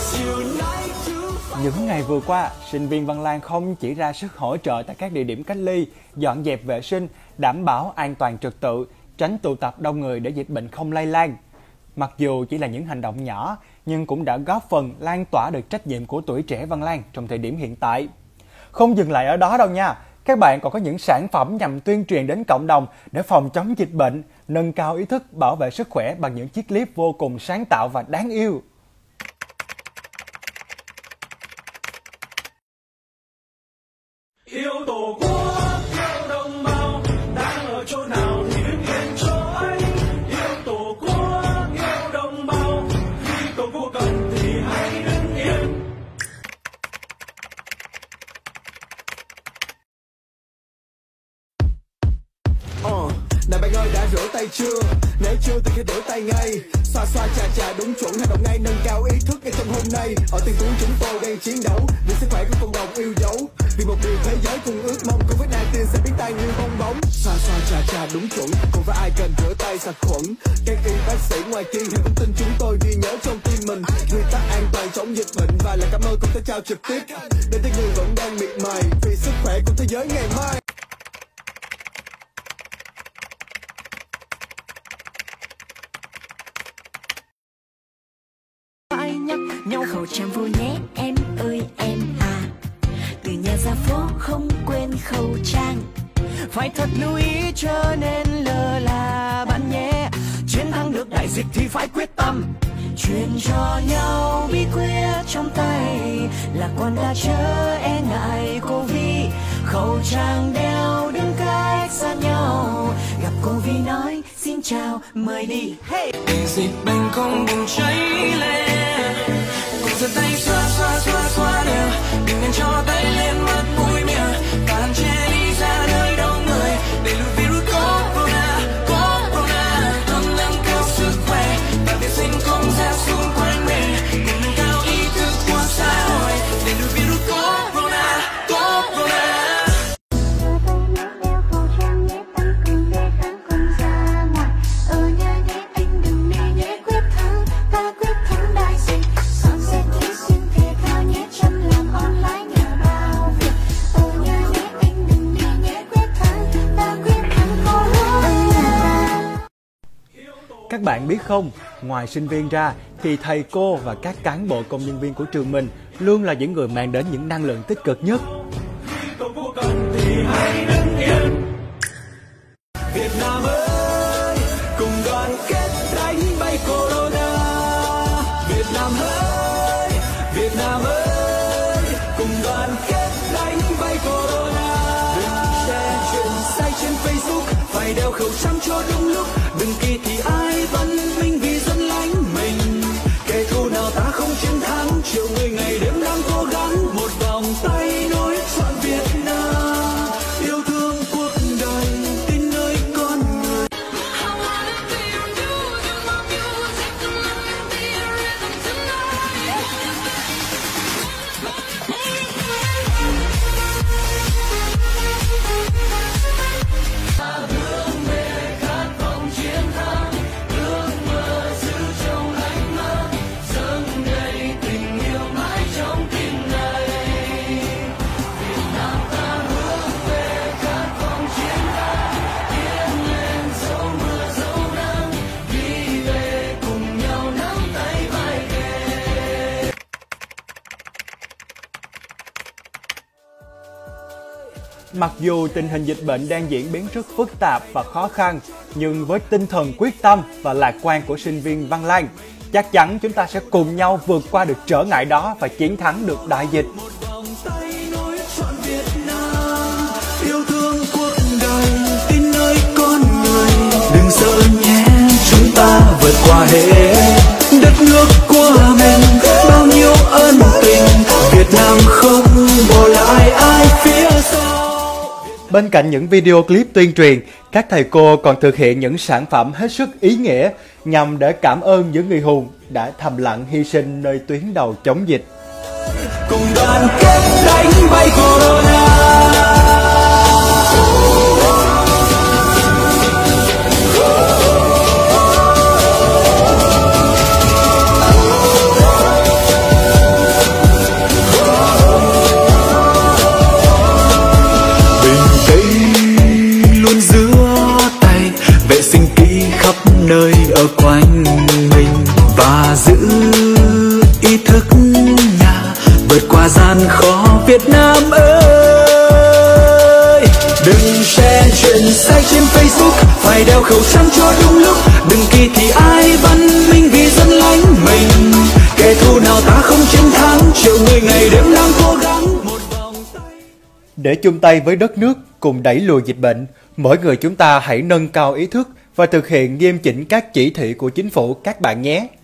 Những ngày vừa qua, sinh viên Văn Lang không chỉ ra sức hỗ trợ tại các địa điểm cách ly, dọn dẹp vệ sinh, đảm bảo an toàn trật tự, tránh tụ tập đông người để dịch bệnh không lây lan. Mặc dù chỉ là những hành động nhỏ, nhưng cũng đã góp phần lan tỏa được trách nhiệm của tuổi trẻ Văn Lang trong thời điểm hiện tại. Không dừng lại ở đó đâu nha, các bạn còn có những sản phẩm nhằm tuyên truyền đến cộng đồng để phòng chống dịch bệnh, nâng cao ý thức bảo vệ sức khỏe bằng những chiếc clip vô cùng sáng tạo và đáng yêu. Yêu tổ quốc, yêu đồng bào, đang ở chỗ nào thì đứng yên chỗ ấy. Yêu tổ quốc, yêu đồng bào, khi tổ quốc cần thì hãy đứng yên. Này bạn ơi, đã rửa tay chưa? Nếu chưa thì hãy rửa tay ngay. Xoa xoa chà chà đúng chuẩn, hành động ngay, nâng cao ý thức ngay trong hôm nay. Ở tiền tuyến chúng tôi đang chiến đấu vì sức khỏe của cộng đồng yêu dấu, vì một điều thế giới cùng ước mong Covid-19 sẽ biến tan như bong bóng. Xoa xoa chà chà đúng chuẩn, cùng với ai cần rửa tay sạch khuẩn. Các y bác sĩ ngoài kia hãy thông tin chúng tôi ghi nhớ trong tim mình quy tắc an toàn chống dịch bệnh, và lời cảm ơn cũng sẽ trao trực tiếp đến những người vẫn đang miệt mài vì sức khỏe của thế giới ngày mai. Nhau khẩu trang vô nhé em ơi em à, từ nhà ra phố không quên khẩu trang, phải thật lưu ý cho nên lơ là bạn nhé. Chiến thắng được đại dịch thì phải quyết tâm, truyền cho nhau bí quyết trong tay, lạc quan đã chớ e ngại Covid, khẩu trang đeo đứng cách xa nhau, gặp Covid nói xin chào mời đi. Hey! Để dịch bệnh không bùng cháy lên, cùng giơ tay xoa xoa xoa xoa đều, đừng nên cho tay lên mắt mũi miệng, và hạn chế đi ra nơi đông người để lùi virus corona. Cần nâng cao sức khỏe và vệ sinh không gian xung quanh mình, cùng nâng cao ý thức của xã hội để lùi virus corona. Các bạn biết không, ngoài sinh viên ra thì thầy cô và các cán bộ công nhân viên của trường mình luôn là những người mang đến những năng lượng tích cực nhất. Việt Nam ơi, cùng đoàn kết đánh bay corona. Việt Nam ơi, Việt Nam ơi, cùng đoàn kết đánh bay corona. Đừng share chuyện sai trên Facebook, phải đeo khẩu trang cho đúng lúc. Đừng kỳ thị ai văn minh vì dân lánh mình. Kẻ thù nào ta không chiến thắng, triệu người ngày đêm đang cố gắng. Một vòng tay nối trọn Việt Nam, yêu thương cuộc đời, tin nơi con người. Hướng về khát vọng chiến thắng, ước mơ giữ trong ánh mắt, dâng đầy tình yêu mãi trong tim này. Việt Nam ta hướng về khát vọng chiến thắng, tiến lên dẫu mưa dẫu nắng, đi về cùng nhau nắm tay vai kề. Mặc dù tình hình dịch bệnh đang diễn biến rất phức tạp và khó khăn, nhưng với tinh thần quyết tâm và lạc quan của sinh viên Văn Lang, chắc chắn chúng ta sẽ cùng nhau vượt qua được trở ngại đó và chiến thắng được đại dịch. Một vòng tay nối trọn Việt Nam, yêu thương cuộc đời, tin nơi con người. Đừng sợ nhé, chúng ta vượt qua hết. Đất nước của mình bao nhiêu ân tình, Việt Nam không bỏ lại ai phía sau. Bên cạnh những video clip tuyên truyền, các thầy cô còn thực hiện những sản phẩm hết sức ý nghĩa nhằm để cảm ơn những người hùng đã thầm lặng hy sinh nơi tuyến đầu chống dịch. Cùng đoàn kết đánh bay corona. ở quanh mình và giữ ý thức nhà vượt qua gian khó Việt Nam ơi. Đừng share chuyện sai trên Facebook, phải đeo khẩu trang cho đúng lúc. Đừng kỳ thị ai văn minh vì dân lánh mình. Kẻ thù nào ta không chiến thắng, triệu người ngày đêm đang cố gắng. Để chung tay với đất nước cùng đẩy lùi dịch bệnh, mỗi người chúng ta hãy nâng cao ý thức và thực hiện nghiêm chỉnh các chỉ thị của chính phủ các bạn nhé.